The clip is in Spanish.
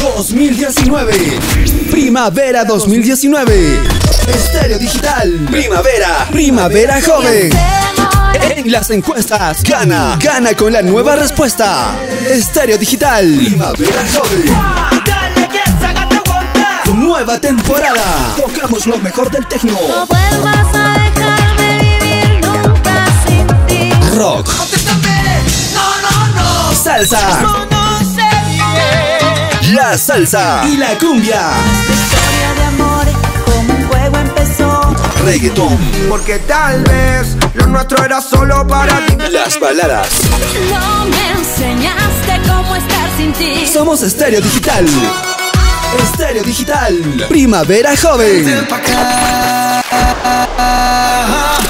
2019. Primavera 2019. Estéreo Digital. Primavera. Primavera joven. En las encuestas, gana con la nueva respuesta. Estéreo Digital. Primavera joven. Nueva temporada. Tocamos lo mejor del techno. No vuelvas a dejarme vivir nunca sin ti. Rock. No. Salsa. No se vive. La salsa y la cumbia. Esta historia de amor como un juego empezó. Reggaetón. Porque tal vez lo nuestro era solo para ti. Las baladas. No me enseñaste cómo estar sin ti. Somos Estéreo Digital. Estéreo Digital. Primavera joven.